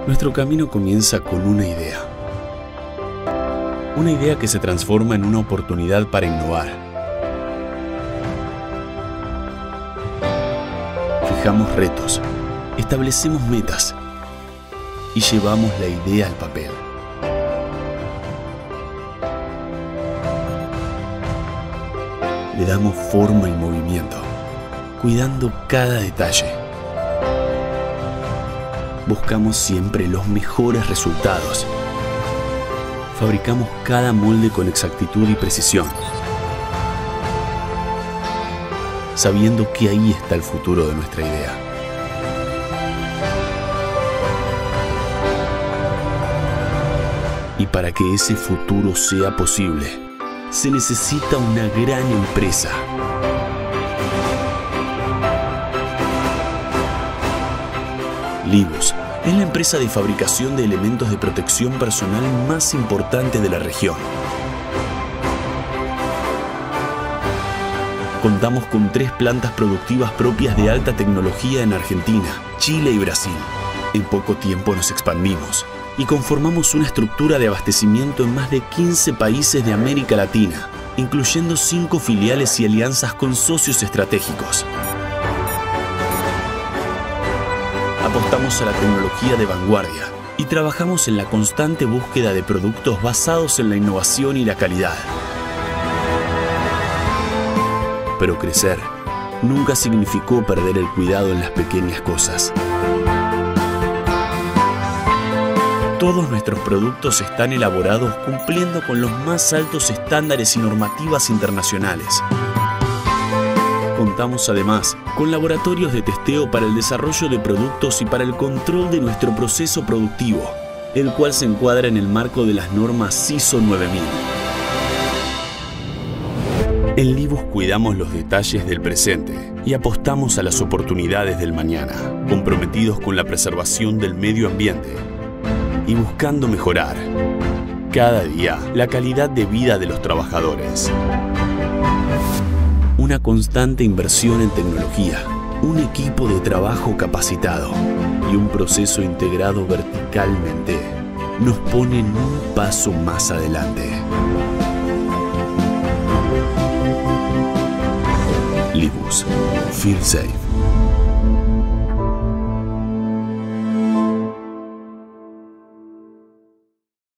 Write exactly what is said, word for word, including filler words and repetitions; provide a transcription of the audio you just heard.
Nuestro camino comienza con una idea. Una idea que se transforma en una oportunidad para innovar. Fijamos retos, establecemos metas y llevamos la idea al papel. Le damos forma y movimiento, cuidando cada detalle. Buscamos siempre los mejores resultados. Fabricamos cada molde con exactitud y precisión, sabiendo que ahí está el futuro de nuestra idea. Y para que ese futuro sea posible, se necesita una gran empresa. Livus es la empresa de fabricación de elementos de protección personal más importante de la región. Contamos con tres plantas productivas propias de alta tecnología en Argentina, Chile y Brasil. En poco tiempo nos expandimos y conformamos una estructura de abastecimiento en más de quince países de América Latina, incluyendo cinco filiales y alianzas con socios estratégicos. Apostamos a la tecnología de vanguardia y trabajamos en la constante búsqueda de productos basados en la innovación y la calidad. Pero crecer nunca significó perder el cuidado en las pequeñas cosas. Todos nuestros productos están elaborados cumpliendo con los más altos estándares y normativas internacionales. Contamos además con laboratorios de testeo para el desarrollo de productos y para el control de nuestro proceso productivo, el cual se encuadra en el marco de las normas I S O nueve mil. En Livus cuidamos los detalles del presente y apostamos a las oportunidades del mañana, comprometidos con la preservación del medio ambiente y buscando mejorar cada día la calidad de vida de los trabajadores. Una constante inversión en tecnología, un equipo de trabajo capacitado y un proceso integrado verticalmente nos ponen un paso más adelante. Livus, feel safe.